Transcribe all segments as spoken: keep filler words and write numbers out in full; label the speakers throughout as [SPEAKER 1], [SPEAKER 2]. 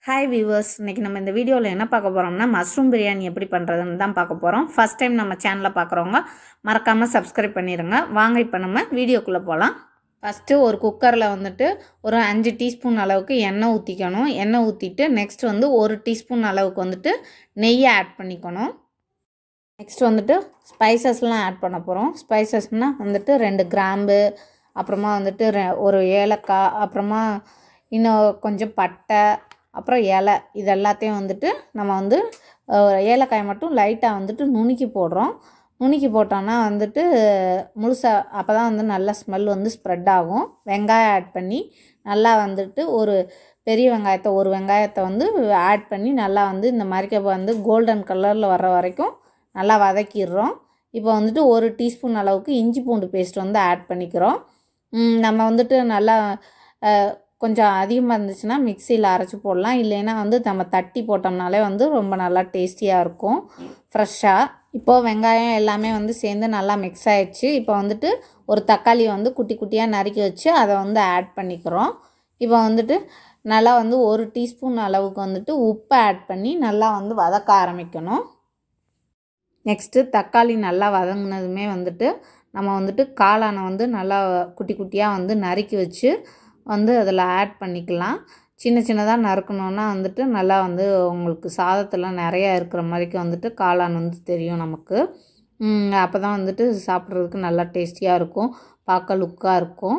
[SPEAKER 1] Hi viewers, இன்னைக்கு நம்ம இந்த வீடியோல என்ன பார்க்க போறோம்னா மஷ்ரூம் பிரியாணி எப்படி பண்றதுன்னு தான் பார்க்க போறோம். ஃபர்ஸ்ட் டைம் நம்ம சேனலை பார்க்கறவங்க மறக்காம Subscribe பண்ணிருங்க. வாங்க இப்போ நம்ம வீடியோக்குள்ள போலாம். ஃபர்ஸ்ட் ஒரு குக்கர்ல வந்துட்டு ஒரு அஞ்சு டீஸ்பூன் அளவுக்கு எண்ணெய் ஊத்திக்கணும். எண்ணெய் ஊத்திட்டு நெக்ஸ்ட் வந்து ஒரு டீஸ்பூன் அளவுக்கு வந்துட்டு நெய் ஆட் பண்ணிக்கணும். நெக்ஸ்ட் வந்துட்டு ஸ்பைசஸ்லாம் ஆட் பண்ண போறோம். ஸ்பைசஸ்னா வந்துட்டு ரெண்டு கிராம்பு, அப்புறமா வந்துட்டு ஒரு ஏலக்காய், அப்புறமா இன்னும் கொஞ்சம் பட்டை, அப்புறம் இலை, இது எல்லாத்தையும் வந்துட்டு நம்ம வந்து ஏலக்காய் மட்டும் லைட்டாக வந்துட்டு நுணுக்கி போடுறோம். நுணுக்கி போட்டோன்னா வந்துட்டு முழுசாக அப்போ தான் வந்து நல்லா ஸ்மெல் வந்து ஸ்ப்ரெட் ஆகும். வெங்காயம் ஆட் பண்ணி நல்லா வந்துட்டு ஒரு பெரிய வெங்காயத்தை ஒரு வெங்காயத்தை வந்து ஆட் பண்ணி நல்லா வந்து இந்த மாதிரி வந்து கோல்டன் கலரில் வர்ற வரைக்கும் நல்லா வதக்கிடுறோம். இப்போ வந்துட்டு ஒரு டீஸ்பூன் அளவுக்கு இஞ்சி பூண்டு பேஸ்ட் வந்து ஆட் பண்ணிக்கிறோம். நம்ம வந்துட்டு நல்லா கொஞ்சம் அதிகமாக இருந்துச்சுன்னா மிக்சியில் அரைச்சி போடலாம். இல்லைன்னா வந்து நம்ம தட்டி போட்டோம்னாலே வந்து ரொம்ப நல்லா டேஸ்டியாக இருக்கும் ஃப்ரெஷ்ஷாக. இப்போது வெங்காயம் எல்லாமே வந்து சேர்ந்து நல்லா மிக்ஸ் ஆகிடுச்சு. இப்போ வந்துட்டு ஒரு தக்காளி வந்து குட்டி குட்டியாக நறுக்கி வச்சு அதை வந்து ஆட் பண்ணிக்கிறோம். இப்போ வந்துட்டு நல்லா வந்து ஒரு டீஸ்பூன் அளவுக்கு வந்துட்டு உப்பு ஆட் பண்ணி நல்லா வந்து வதக்க ஆரம்பிக்கணும். நெக்ஸ்ட்டு தக்காளி நல்லா வதங்கினதுமே வந்துட்டு நம்ம வந்துட்டு காளானை வந்து நல்லா குட்டி குட்டியாக வந்து நறுக்கி வச்சு வந்து அதில் ஆட் பண்ணிக்கலாம். சின்ன சின்னதாக நறுக்கணுன்னா வந்துட்டு நல்லா வந்து உங்களுக்கு சாதத்தில் நிறையா இருக்கிற மாதிரிக்கு வந்துட்டு காளான் வந்து தெரியும் நமக்கு. அப்போ தான் வந்துட்டு சாப்பிட்றதுக்கு நல்லா டேஸ்டியாக இருக்கும், பார்க்க லுக்காக இருக்கும்.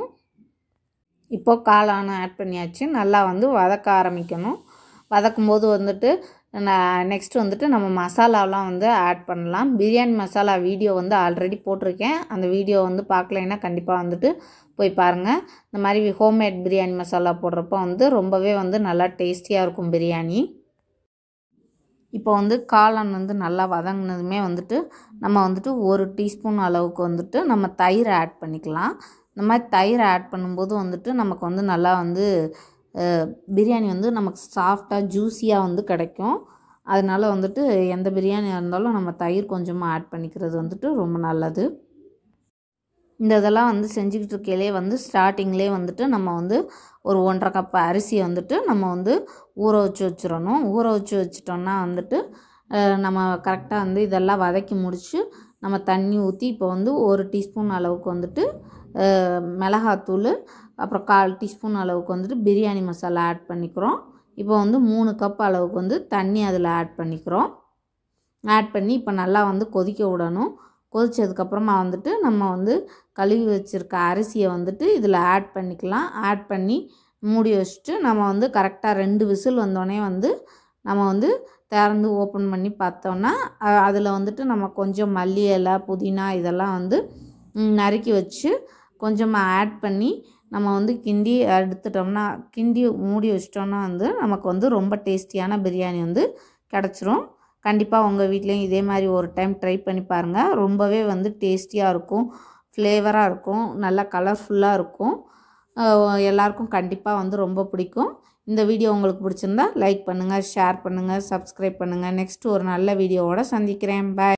[SPEAKER 1] இப்போது காளானை ஆட் பண்ணியாச்சு. நல்லா வந்து வதக்க ஆரம்பிக்கணும். வதக்கும்போது வந்துட்டு நான் நெக்ஸ்ட் வந்துட்டு நம்ம மசாலாலாம் வந்து ஆட் பண்ணலாம். பிரியாணி மசாலா வீடியோ வந்து ஆல்ரெடி போட்டிருக்கேன். அந்த வீடியோ வந்து பார்க்கலைன்னா கண்டிப்பாக வந்துட்டு போய் பாருங்கள். இந்த மாதிரி ஹோம்மேட் பிரியாணி மசாலா போடுறப்போ வந்து ரொம்பவே வந்து நல்லா டேஸ்டியாக இருக்கும் பிரியாணி. இப்போ வந்து காளான் வந்து நல்லா வதங்கினதுமே வந்துட்டு நம்ம வந்துட்டு ஒரு டீஸ்பூன் அளவுக்கு வந்துட்டு நம்ம தயிர் ஆட் பண்ணிக்கலாம். இந்த மாதிரி தயிர் ஆட் பண்ணும்போது வந்துட்டு நமக்கு வந்து நல்லா வந்து பிரியாணி வந்து நமக்கு சாஃப்டாக ஜூஸியாக வந்து கிடைக்கும். அதனால் வந்துட்டு எந்த பிரியாணியாக இருந்தாலும் நம்ம தயிர் கொஞ்சமாக ஆட் பண்ணிக்கிறது வந்துட்டு ரொம்ப நல்லது. இந்த இதெல்லாம் வந்து செஞ்சுக்கிட்டு இருக்கையிலே வந்து ஸ்டார்டிங்லேயே வந்துட்டு நம்ம வந்து ஒரு ஒன்றரை கப் அரிசியை வந்துட்டு நம்ம வந்து ஊற வச்சு வச்சிடணும். ஊற வச்சு வச்சிட்டோம்னா வந்துட்டு நம்ம கரெக்டாக வந்து இதெல்லாம் வதக்கி முடித்து நம்ம தண்ணி ஊற்றி இப்போ வந்து ஒரு டீஸ்பூன் அளவுக்கு வந்துட்டு மிளகாத்தூள், அப்புறம் கால் டீஸ்பூன் அளவுக்கு வந்துட்டு பிரியாணி மசாலா ஆட் பண்ணிக்கிறோம். இப்போ வந்து மூணு கப் அளவுக்கு வந்து தண்ணி அதில் ஆட் பண்ணிக்கிறோம். ஆட் பண்ணி இப்போ நல்லா வந்து கொதிக்க விடணும். கொதித்ததுக்கப்புறமா வந்துட்டு நம்ம வந்து கழுவி வச்சுருக்க அரிசியை வந்துட்டு இதில் ஆட் பண்ணிக்கலாம். ஆட் பண்ணி மூடி வச்சுட்டு நம்ம வந்து கரெக்டாக ரெண்டு விசில் வந்தோடனே வந்து நம்ம வந்து திறந்து ஓப்பன் பண்ணி பார்த்தோன்னா அதில் வந்துட்டு நம்ம கொஞ்சம் மல்லி இலை, புதினா இதெல்லாம் வந்து நறுக்கி வச்சு கொஞ்சமாக ஆட் பண்ணி நம்ம வந்து கிண்டி எடுத்துட்டோம்னா கிண்டி மூடி வச்சிட்டோம்னா வந்து நமக்கு வந்து ரொம்ப டேஸ்டியான பிரியாணி வந்து கிடச்சிரும். கண்டிப்பாக உங்கள் வீட்லேயும் இதே மாதிரி ஒரு டைம் ட்ரை பண்ணி பாருங்கள். ரொம்பவே வந்து டேஸ்டியாக இருக்கும், ஃப்ளேவராக இருக்கும், நல்லா கலர்ஃபுல்லாக இருக்கும். எல்லாருக்கும் கண்டிப்பாக வந்து ரொம்ப பிடிக்கும். இந்த வீடியோ உங்களுக்கு பிடிச்சிருந்தா லைக் பண்ணுங்கள், ஷேர் பண்ணுங்கள், சப்ஸ்கிரைப் பண்ணுங்கள். நெக்ஸ்ட் ஒரு நல்ல வீடியோவோட சந்திக்கிறேன். பாய்.